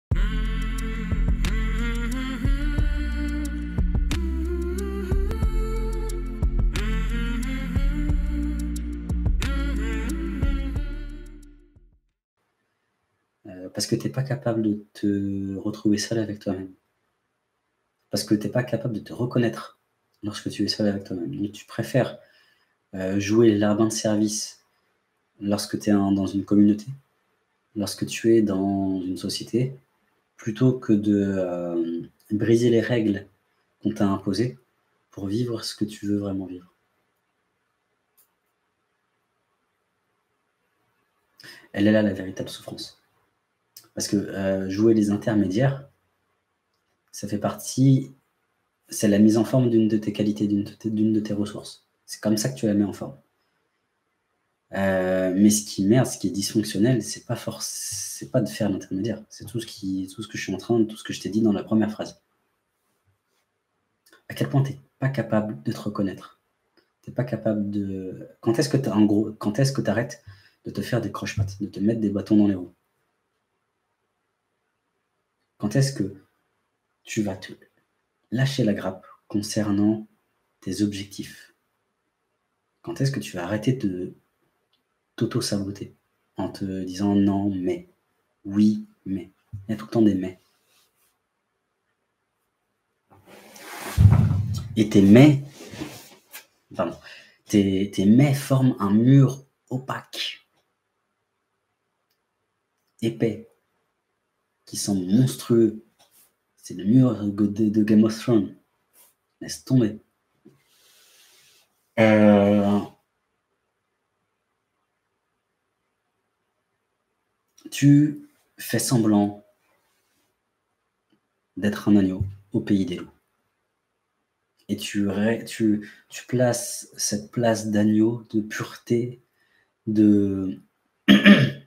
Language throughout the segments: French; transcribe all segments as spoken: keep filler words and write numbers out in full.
Euh, parce que tu n'es pas capable de te retrouver seul avec toi-même. Parce que tu n'es pas capable de te reconnaître lorsque tu es seul avec toi-même. Donc tu préfères euh, jouer l'arbin de service lorsque tu es dans une communauté, lorsque tu es dans une société, plutôt que de euh, briser les règles qu'on t'a imposées pour vivre ce que tu veux vraiment vivre. Elle est là la véritable souffrance. Parce que euh, jouer les intermédiaires, ça fait partie, c'est la mise en forme d'une de tes qualités, d'une de, d'une de tes ressources. C'est comme ça que tu la mets en forme. Euh, mais ce qui merde, ce qui est dysfonctionnel, c'est pas force, c'est pas de faire l'intermédiaire. C'est tout ce qui, tout ce que je suis en train, tout ce que je t'ai dit dans la première phrase. À quel point t'es pas capable de te reconnaître. T'es pas capable de. Quand est-ce que t'as, en gros, quand est-ce que t'arrêtes de te faire des croche-pattes, de te mettre des bâtons dans les roues? Quand est-ce que tu vas te lâcher la grappe concernant tes objectifs? Quand est-ce que tu vas arrêter de t'auto-saboter en te disant non, mais, oui, mais. Il y a tout le temps des mais. Et tes mais, pardon, tes, tes mais forment un mur opaque, épais, qui semble monstrueux. C'est le mur de, de Game of Thrones. Laisse tomber. Euh, tu fais semblant d'être un agneau au pays des loups. Et tu, tu, tu places cette place d'agneau, de pureté, de, de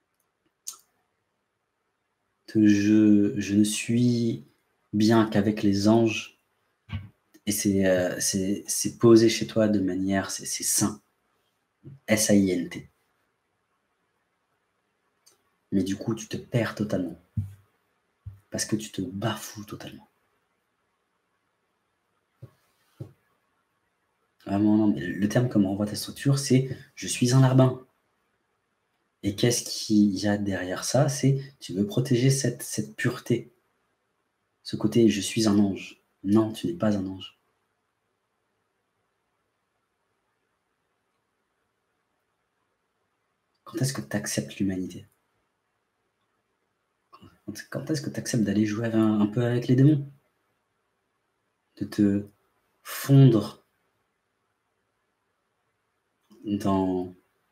je, je ne suis bien qu'avec les anges. Et c'est euh, c'est posé chez toi de manière, c'est sain. S A I N T. Mais du coup, tu te perds totalement. Parce que tu te bafoues totalement. Vraiment, non, mais le terme comme renvoie ta structure, c'est « je suis un larbin ». Et qu'est-ce qu'il y a derrière ça? C'est tu veux protéger cette, cette pureté. Ce côté « je suis un ange ». Non, tu n'es pas un ange. Quand est-ce que tu acceptes l'humanité? Quand est-ce que tu acceptes d'aller jouer un, un peu avec les démons? De te fondre dans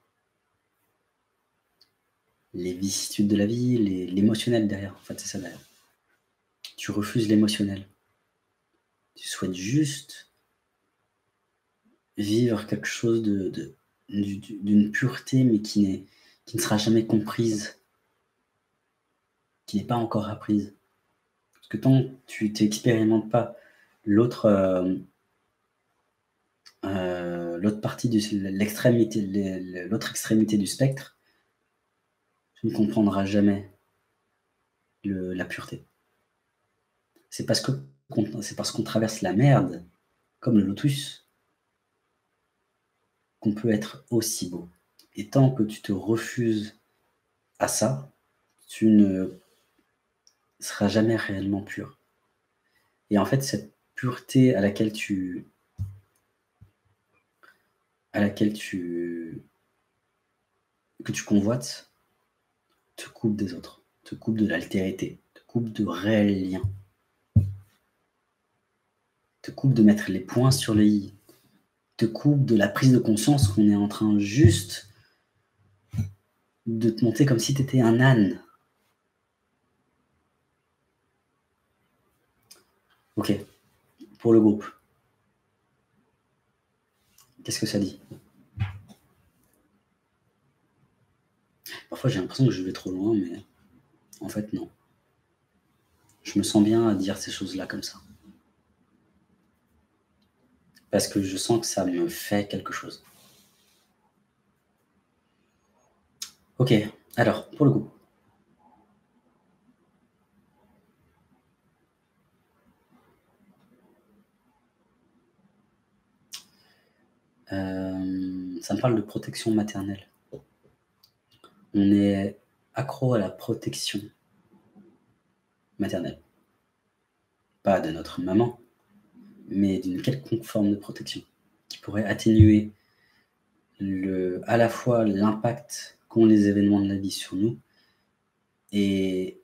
les vicissitudes de la vie, l'émotionnel derrière. En fait, c'est ça derrière. Tu refuses l'émotionnel. Tu souhaites juste vivre quelque chose de, de, d'une pureté, mais qui, n'est, qui ne sera jamais comprise, qui n'est pas encore apprise. Parce que tant que tu n'expérimentes pas l'autre euh, euh, l'autre partie de l'extrémité, l'autre extrémité du spectre, tu ne comprendras jamais le, la pureté. C'est parce que c'est parce qu'on traverse la merde, comme le lotus, qu'on peut être aussi beau. Et tant que tu te refuses à ça, tu ne seras jamais réellement pur. Et en fait, cette pureté à laquelle tu à laquelle tu que tu convoites te coupe des autres, te coupe de l'altérité, te coupe de réels liens, te coupe de mettre les points sur les i, te coupe de la prise de conscience qu'on est en train juste de te monter comme si tu étais un âne. Ok, pour le groupe. Qu'est-ce que ça dit? Parfois j'ai l'impression que je vais trop loin, mais en fait non. Je me sens bien à dire ces choses-là comme ça. Parce que je sens que ça me fait quelque chose. Ok, alors, pour le coup. Euh, ça me parle de protection maternelle. On est accro à la protection maternelle. Pas de notre maman, mais d'une quelconque forme de protection qui pourrait atténuer le, à la fois l'impact qu'ont les événements de la vie sur nous, et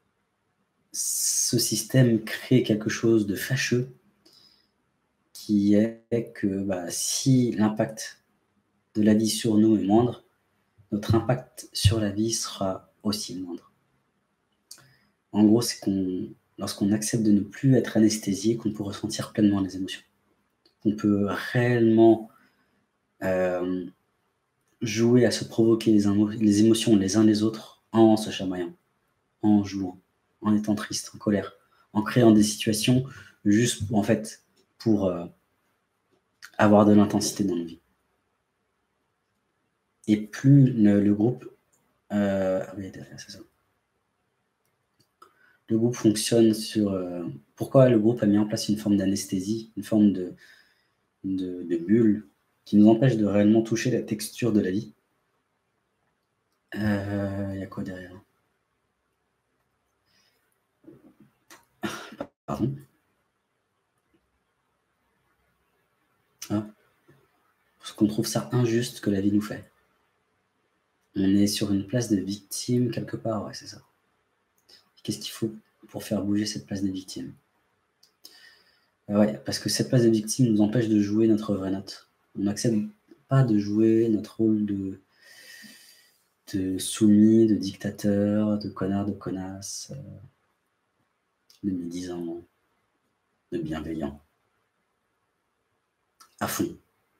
ce système crée quelque chose de fâcheux qui est que bah, si l'impact de la vie sur nous est moindre, notre impact sur la vie sera aussi moindre. En gros, c'est qu'on, lorsqu'on accepte de ne plus être anesthésié, qu'on peut ressentir pleinement les émotions. Qu'on peut réellement euh, jouer à se provoquer les, les émotions les uns les autres en se chamaillant, en jouant, en étant triste, en colère, en créant des situations juste en fait pour euh, avoir de l'intensité dans nos vies. Et plus le, le groupe euh, ah oui, c'est ça. Le groupe fonctionne sur euh, pourquoi le groupe a mis en place une forme d'anesthésie, une forme de, de, de bulle qui nous empêche de réellement toucher la texture de la vie. Il euh, y a quoi derrière? Pardon. Ah. Parce qu'on trouve ça injuste que la vie nous fait. On est sur une place de victime quelque part, ouais, c'est ça. Qu'est-ce qu'il faut pour faire bouger cette place de victime? euh, Ouais, parce que cette place de victime nous empêche de jouer notre vraie note. On n'accepte pas de jouer notre rôle de, de soumis, de dictateur, de connard, de connasse, euh, de médisant, de bienveillant. À fond.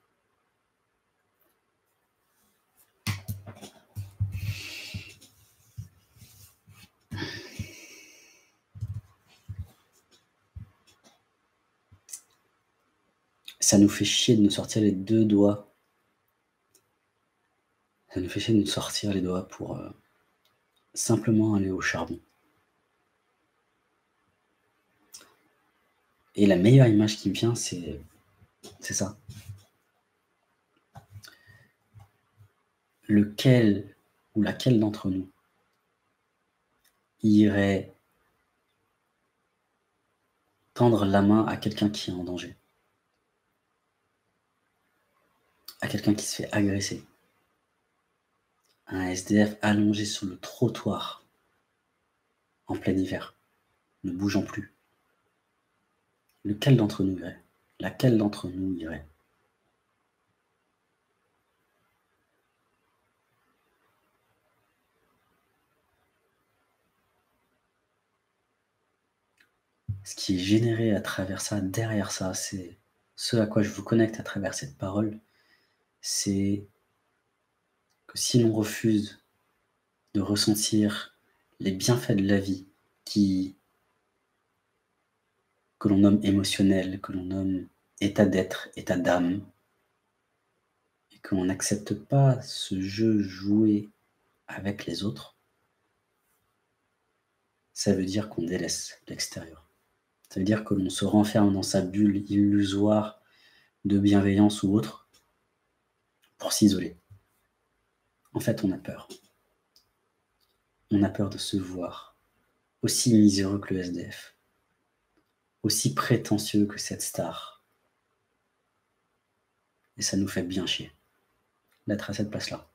Ça nous fait chier de nous sortir les deux doigts. Ça nous fait chier de nous sortir les doigts pour euh, simplement aller au charbon. Et la meilleure image qui me vient, c'est c'est ça. Lequel ou laquelle d'entre nous irait tendre la main à quelqu'un qui est en danger, à quelqu'un qui se fait agresser, à un S D F allongé sur le trottoir en plein hiver, ne bougeant plus. Lequel d'entre nous irait? Laquelle d'entre nous irait? Ce qui est généré à travers ça, derrière ça, c'est ce à quoi je vous connecte à travers cette parole, c'est que si l'on refuse de ressentir les bienfaits de la vie qui, que l'on nomme émotionnel, que l'on nomme état d'être, état d'âme, et que l'on n'accepte pas ce jeu joué avec les autres, ça veut dire qu'on délaisse l'extérieur. Ça veut dire que l'on se renferme dans sa bulle illusoire de bienveillance ou autre pour s'isoler. En fait, on a peur. On a peur de se voir aussi miséreux que le S D F, aussi prétentieux que cette star. Et ça nous fait bien chier d'être à cette place-là.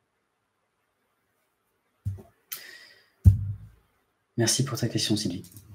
Merci pour ta question, Sylvie.